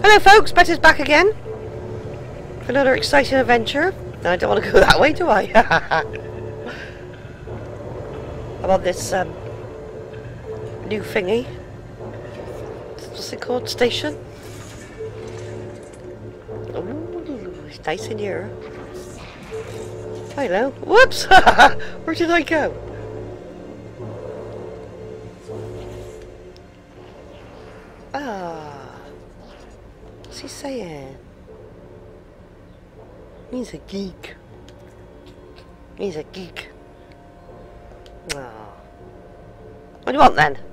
Hello folks, Betty's back again for another exciting adventure. No, I don't want to go that way, do I? I'm on this new thingy. What's it called? Station? Ooh, it's nice in here. Hello. Whoops! Where did I go? What's he saying? He's a geek. He's a geek. Oh. What do you want then?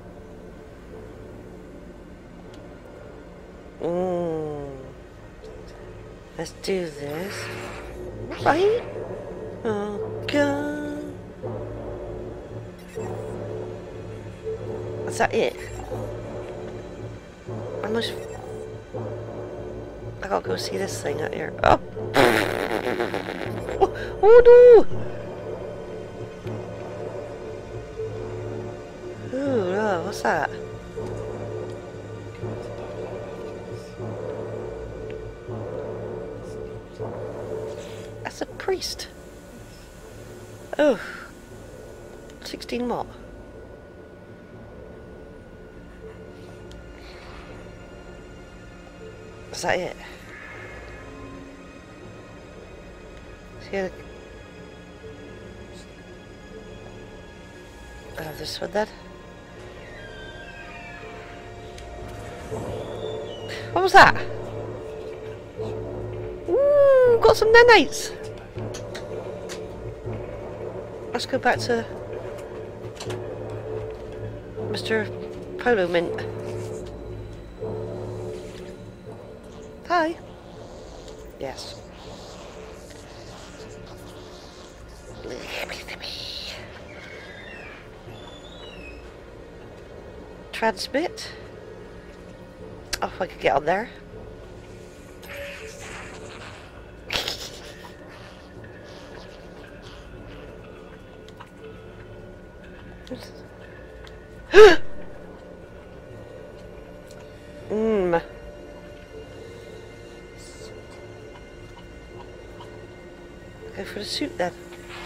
Let's do this. Right? Oh god. Is that it? I must... I gotta go see this thing out here. Oh! Oh no! Ooh, no, what's that? That's a priest. Oh. 16 what? Is that it? See, this one then. What was that? Ooh, got some nanites. Let's go back to Mr. Polo Mint. Hi. Yes. Transmit. Oh, if I could get on there. Go for the suit then.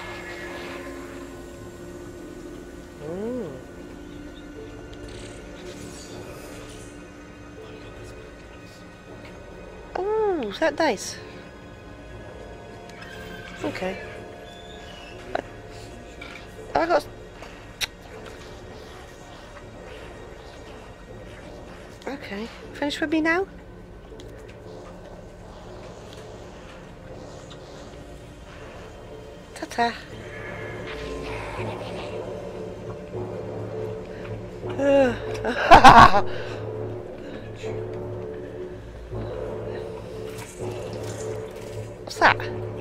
Oh, is that nice? Okay. I got... Okay, finished with me now? Ta-ta. What's that?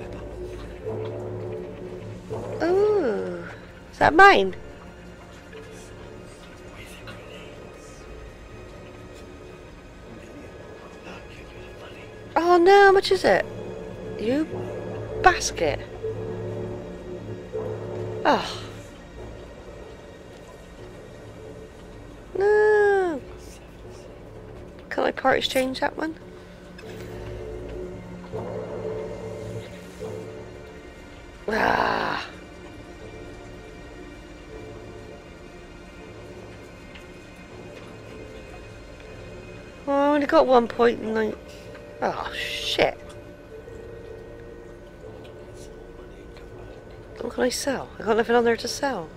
Ooh, is that mine? Oh no, how much is it? You basket. Oh. No. Can I part exchange that one? Ah. Oh, I only got 1.9. Oh shit. What can I sell? I got nothing on there to sell.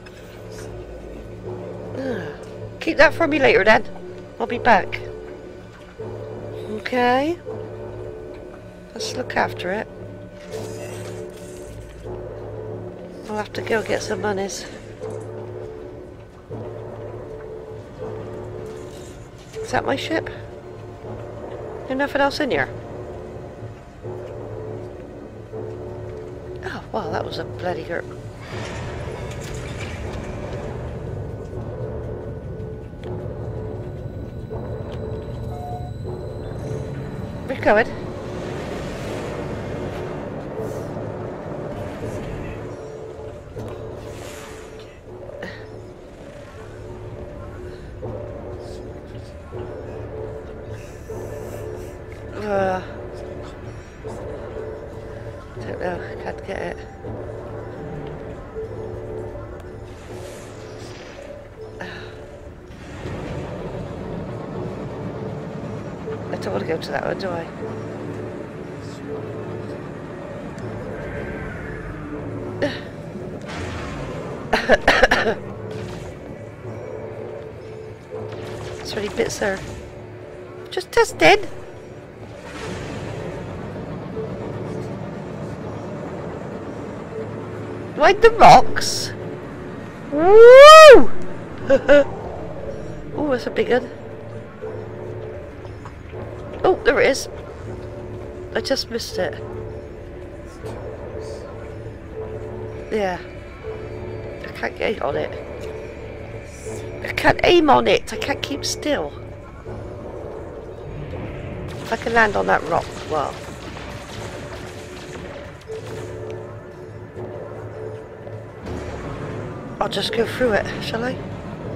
Keep that for me later then. I'll be back. Okay. Let's look after it. I'll have to go get some monies. Is that my ship? There's nothing else in here. Oh, wow, that was a bloody hurt. We're going. get it. I don't want to go to that one, do I? Is there any bits there? Just tested. Like the rocks. Woo! Oh, that's a big one. Oh, there it is. I just missed it. Yeah. I can't get on it. I can't aim on it. I can't keep still. If I can land on that rock, well. I'll just go through it, shall I?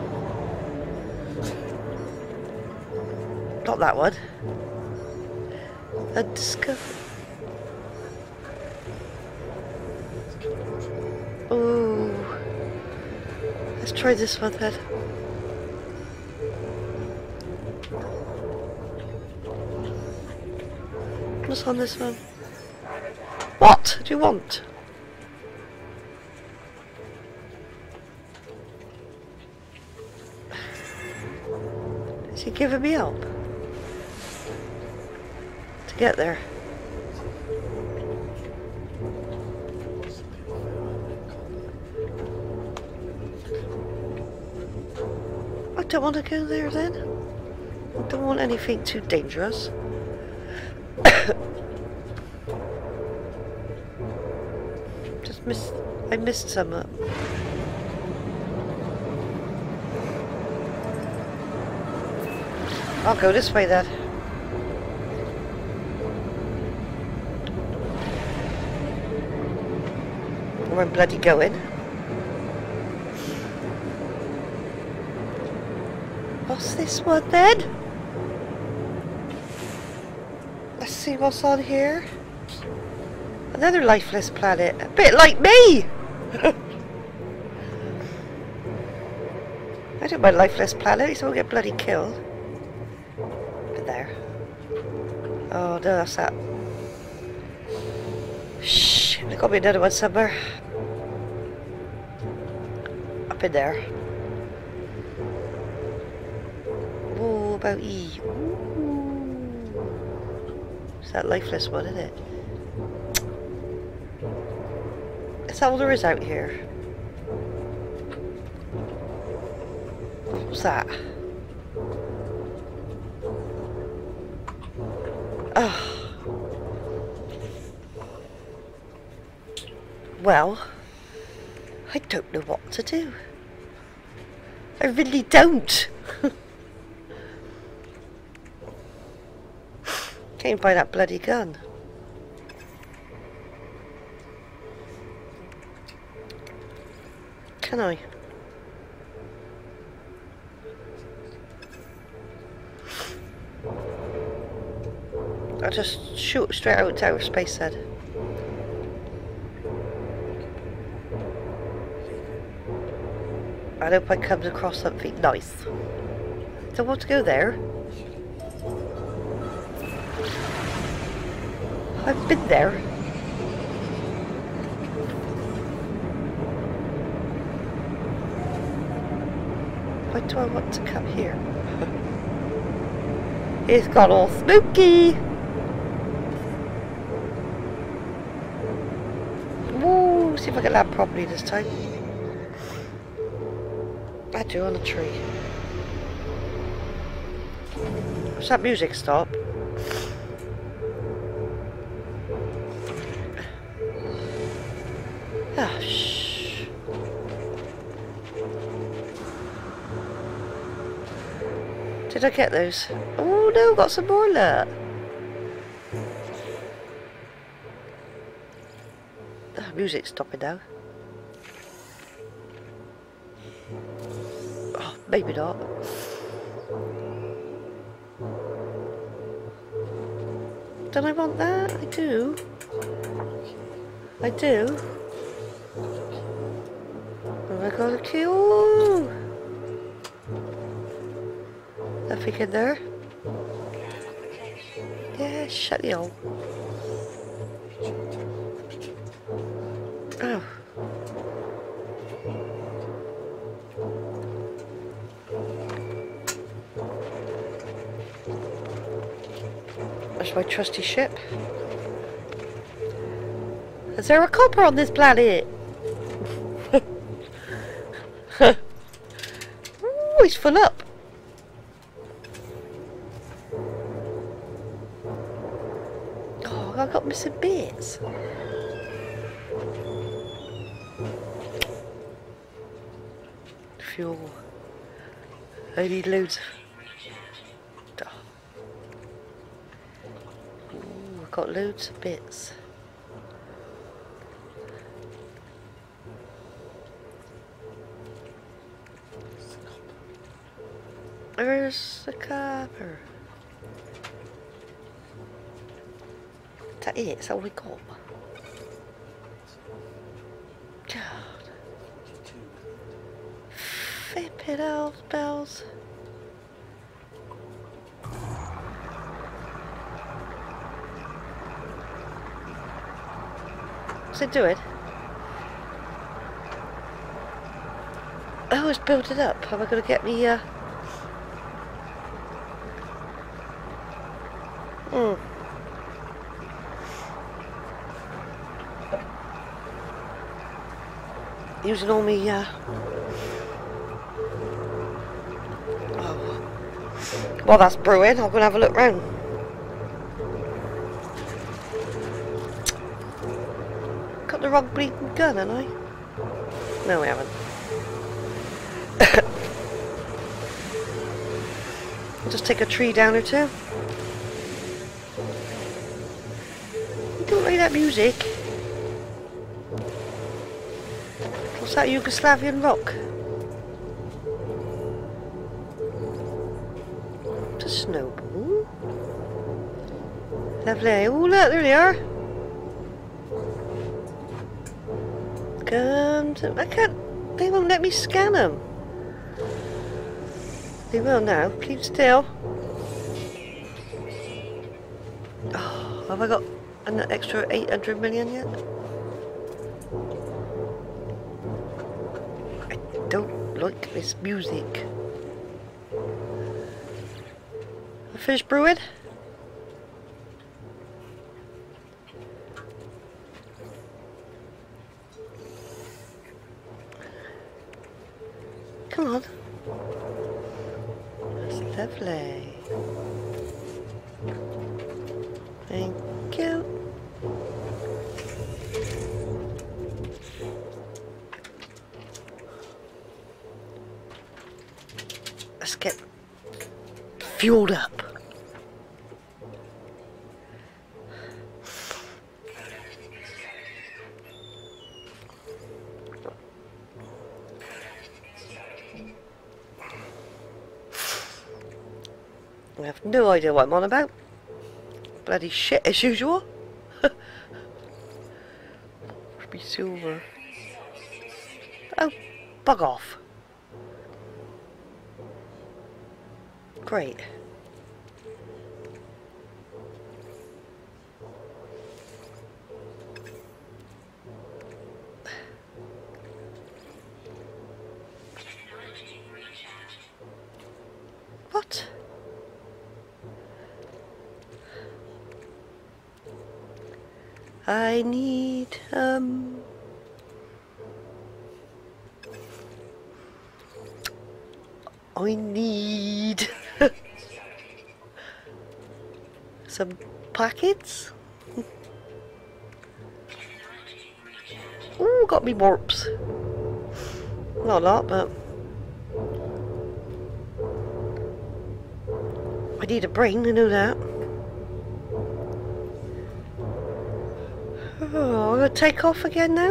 Not that one. A discover. Ooh. Let's try this one then. What's on this one? What do you want? Is he giving me help? To get there. I don't want to go there then. I don't want anything too dangerous. I missed some. I'll go this way then. Where I'm bloody going. What's this one then? Let's see what's on here. Another lifeless planet. A bit like me! I don't mind lifeless planets, I won't get bloody killed. Bit there. Oh no, that's that. Shh, there's got to be another one somewhere. Up in there. Oh, about E. Ooh. It's that lifeless one, isn't it? Is that all there is out here? What's that? Oh. Well, I don't know what to do. I really don't. Can't buy that bloody gun. Can I? I'll just shoot straight out into outer space then. I hope I come across something nice. Don't want to go there. I've been there. Why do I want to come here? It's got all spooky. Woo, see if I can land properly this time. I do on a tree. What's that music stop? Ah, shh. Did I get those? Oh no, got some more look. Ah, music's stopping now. Oh, maybe not. Don't I want that? I do. I do. Oh, I got a key. Ooh. Nothing in there. Yeah, shut the hole. Oh. That's my trusty ship. Is there a copper on this planet? Ooh, he's full up. Oh, I got missing bits. Fuel. I need loads. Ooh, I've got loads of bits. Where's the copper? Is that it? Is that all we got? God. Flippin' out, bells. What's it doing? Oh, it's building up. Am I going to get me, using all me, oh. While that's brewing, I'm going to have a look round. Got the wrong bleeding gun, haven't I? No, we haven't. I'll just take a tree down or two. You don't like that music? What's that, Yugoslavian rock? It's a snowball. Lovely. Oh look, there they are. Come to... I can't... They won't let me scan them. They will now. Keep still. Oh, have I got an extra 800 million yet? I don't like this music. I finished brewing? Come on. That's lovely. Thank you. Let's get fueled up. I have no idea what I'm on about. Bloody shit as usual. Be silver. Oh, bug off. Great. What? I need, I need some packets. Ooh, got me warps. Not a lot, but I need a brain, I know that. Oh, I'm gonna take off again now.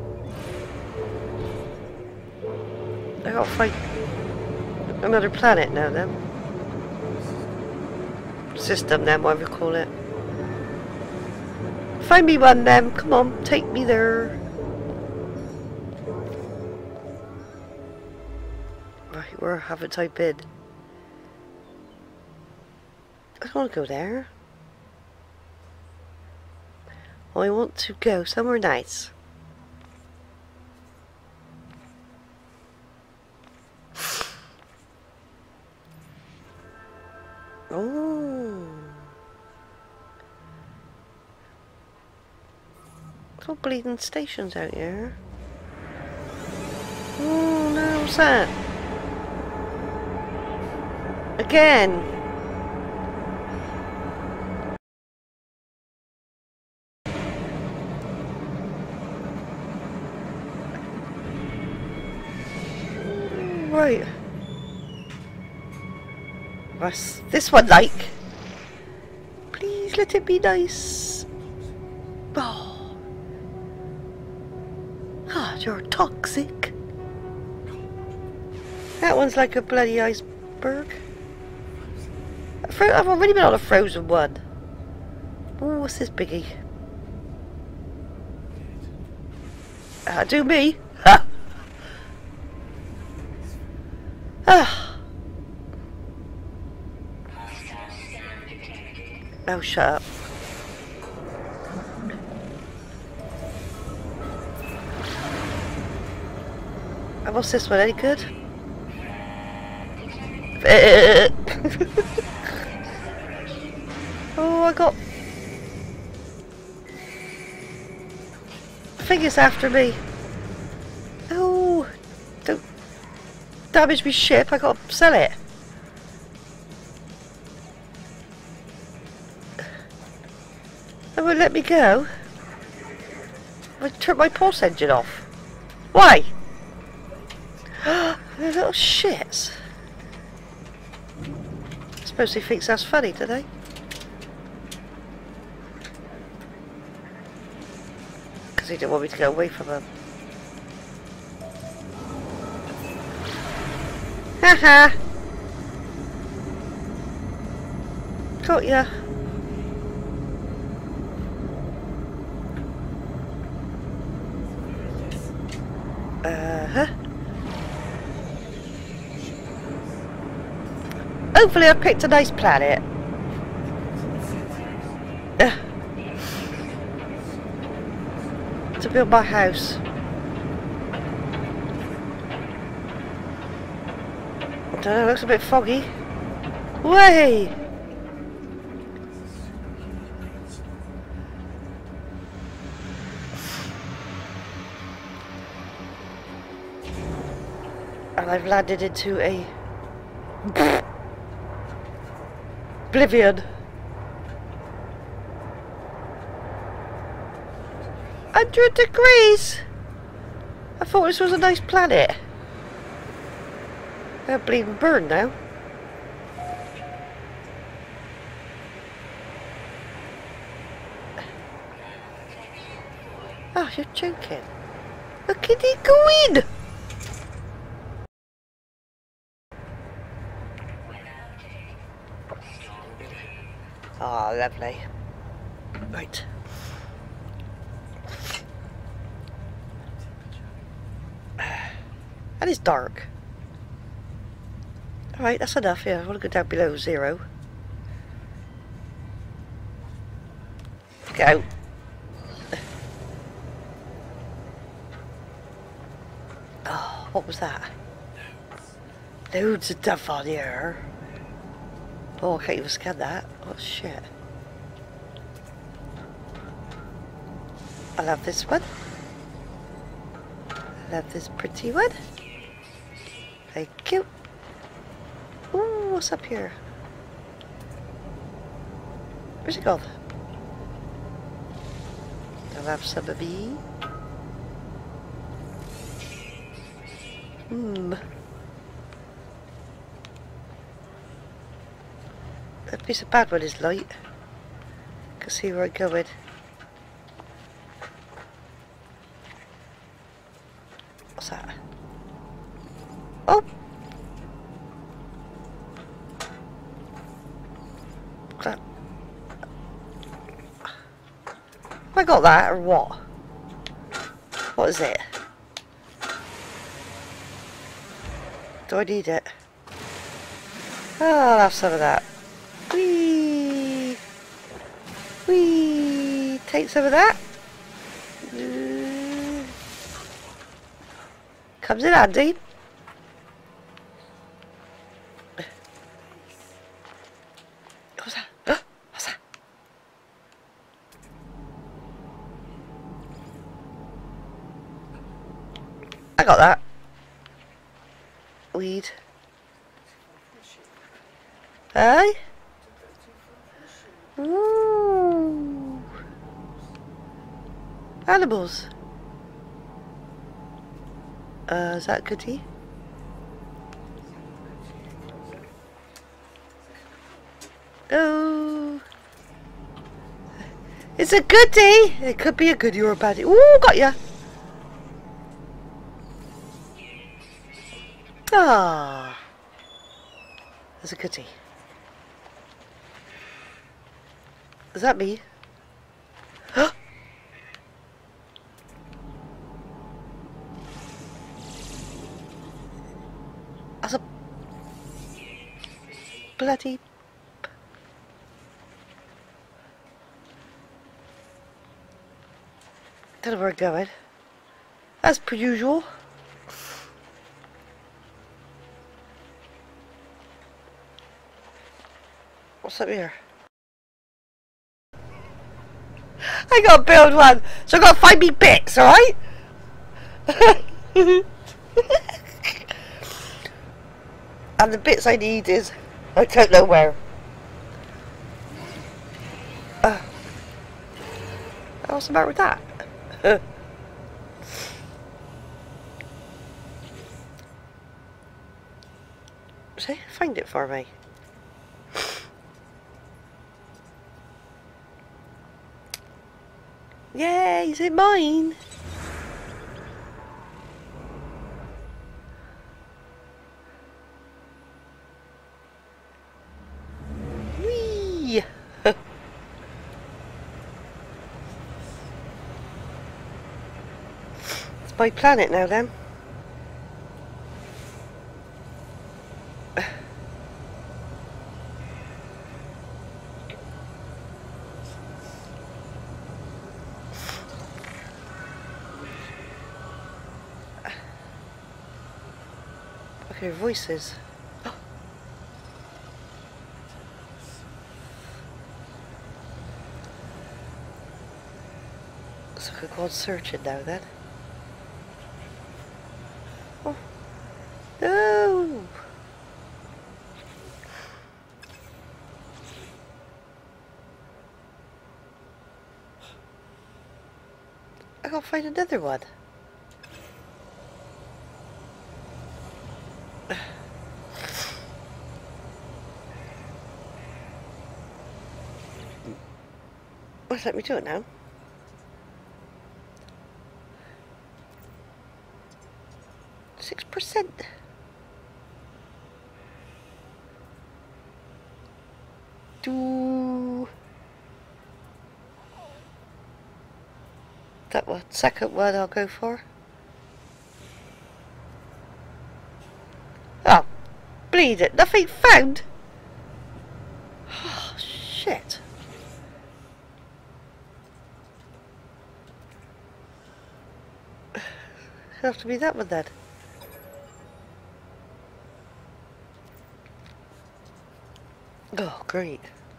I gotta find another planet now then. System then, whatever you call it. Find me one then. Come on, take me there. Right, where haven't I been? I don't want to go there. I want to go somewhere nice. Oh. Little bleeding stations out here. Oh no, what's that? Again. Right. What's this one like? Please let it be nice. Oh. God, you're toxic. That one's like a bloody iceberg. I've already been on a frozen one. Oh, what's this biggie? Do me. Ha! Ah. Oh, shut up. And what's this one? Any good? Oh, I got... I think it's after me. Oh, don't damage me ship. I gotta sell it. They won't let me go. I turned my pulse engine off. Why? They're little shits. I suppose he thinks that's funny, do they? Because he didn't want me to go away from him. Haha! Got ya. Uh-huh. Hopefully I picked a nice planet. To build my house. I don't know, it looks a bit foggy. Way! And I've landed into a oblivion. 100 degrees! I thought this was a nice planet. They're bleeding burn now. Oh, you're joking. Look at it going! Oh, lovely. Right. And it's dark. Alright, that's enough. Yeah, I want to go down below 0. Go. Oh, what was that? Loads of stuff on here. Oh, I can't even scan that. Oh, shit. I love this one. I love this pretty one. Thank you. Ooh, what's up here? Where's it gone? I'll have some of me. That piece of bad one is light. Can see where I'm going. What's that? Oh! That. Have I got that or what? What is it? Do I need it? Oh, I'll have some of that. Whee! Whee! Take some of that. Comes in handy. What's that? What's that? I got that. Weed. Hey? Ooh. Animals. Is that goodie? Oh. It's a goodie! It could be a goodie or a baddie. Ooh, got ya! Ah. There's a goodie. Is that me? That's a bloody... Don't know where I'm going. As per usual. What's up here? I gotta build one, so I gotta find me bits, alright? And the bits I need is, I don't know where. What's the matter with that? See, find it for me. Yay, is it mine? Whee! It's my planet now then. I hear voices. So I could go on searching now then. Oh. No! I gotta find another one. What's let me do it now? %. Do that one, second one I'll go for. Oh, bleed it, nothing found. Oh, shit. It'll have to be that one then. Oh, great.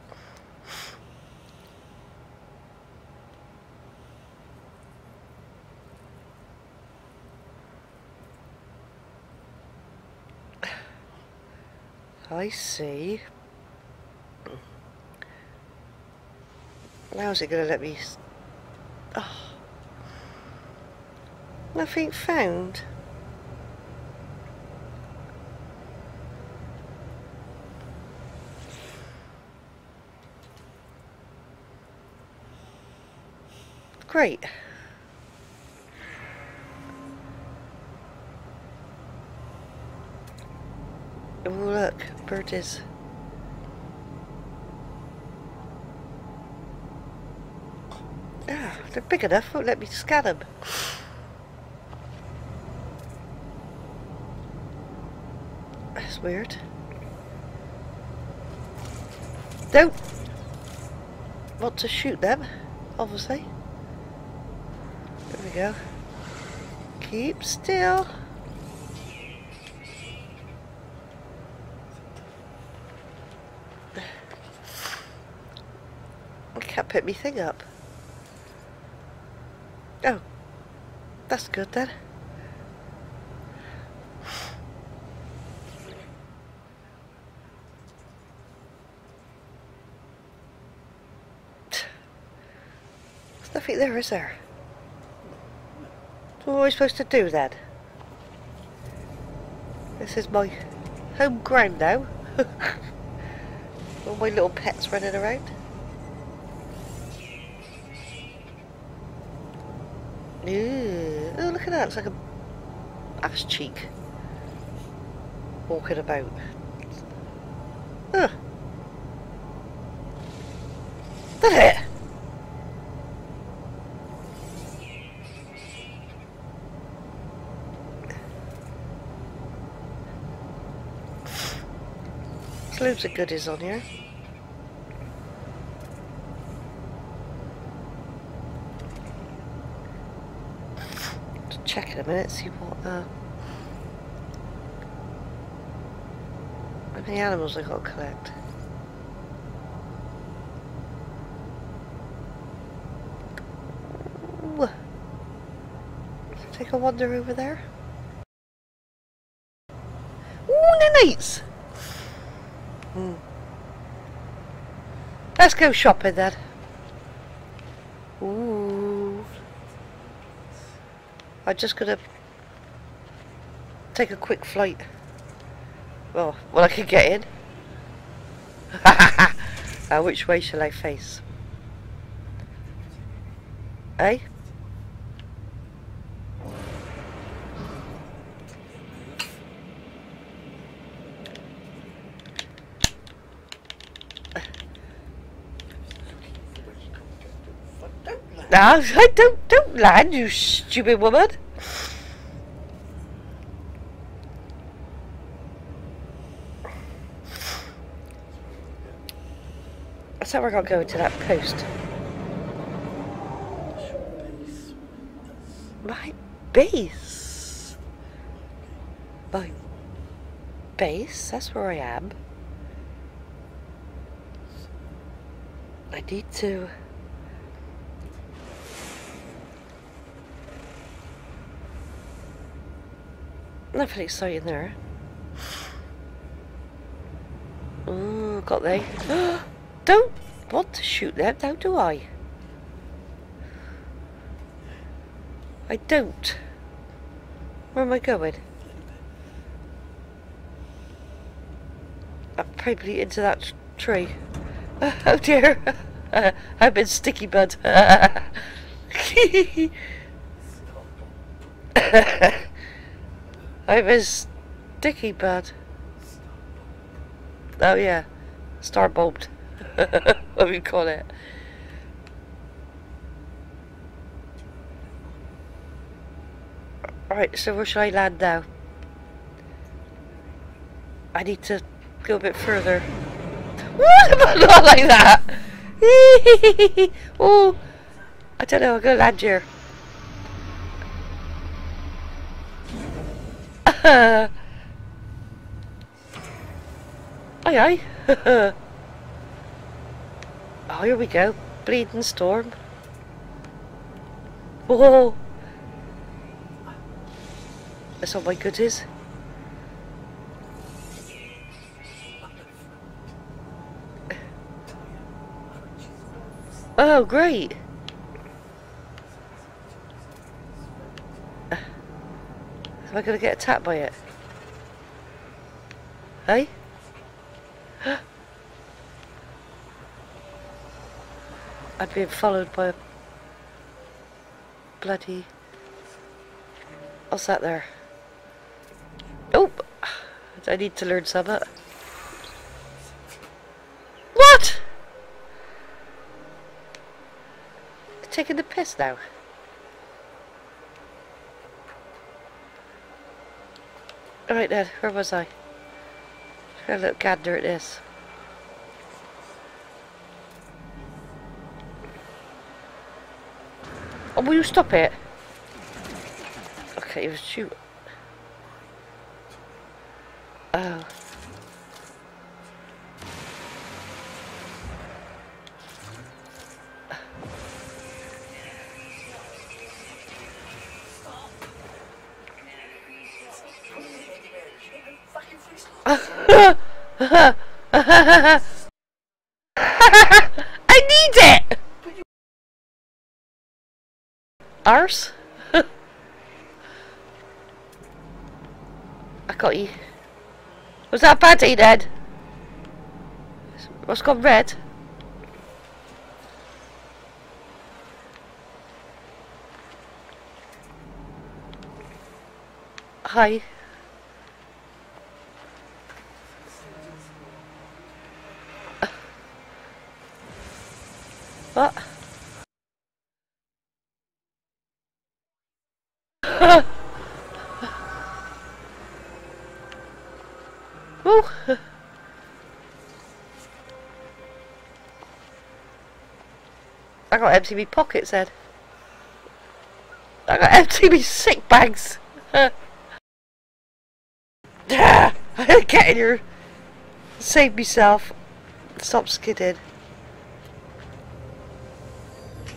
I see. Now is it going to let me... Oh. Nothing found. Great. Oh look, birdies. Ah, They're big enough, won't let me scan them. That's weird. Don't want to shoot them, obviously. There we go. Keep still. I can't pick me thing up. Oh, that's good then. There's nothing there, is there? What am I supposed to do then? This is my home ground now. All my little pets running around. Ooh, oh, look at that, it's like a ass cheek walking about. Huh. Did it? There's loads of goodies on here. Check in a minute, see what how many animals I got to collect. Ooh. Take a wander over there. Ooh, nanites! Let's go shopping then. Ooh. I'm just gonna take a quick flight. Well, I can get in. Which way shall I face? Eh? No, don't land, you stupid woman. So we're gonna go into that post. My base. My base? That's where I am. I need to... Nothing exciting there. Ooh, got they. Don't want to shoot them now, do I? I don't. Where am I going? I'm probably into that tree. Oh dear. I've been sticky bud. I'm a sticky bud. Oh yeah, star bulbed. What do we call it? Alright, so where should I land now? I need to go a bit further. What? Not like that! Oh, I don't know, I'm gonna land here. Aye aye. Oh, here we go. Bleeding storm. Whoa. That's all my goodies. Oh, great. Am I going to get attacked by it? Hey? I'm being followed by a bloody... What's that there? Oh! I need to learn something. What? taking the piss now? Alright then, where was I? Have a little gander at this. Oh, will you stop it? Okay, you shoot. Oh. I need it! Arse? I got you. Was that a baddie then? What's gone red? Hi. What? Ooh. I got empty me pockets then. I got empty me sick bags. I had to get in here. Save myself. Stop skidding.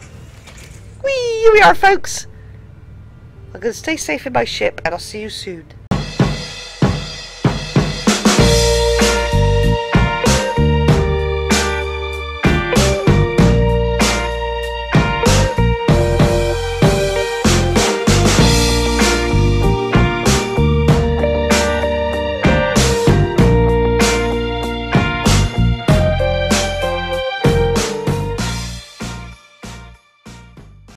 Whee! Here we are, folks. I'm going to stay safe in my ship, and I'll see you soon.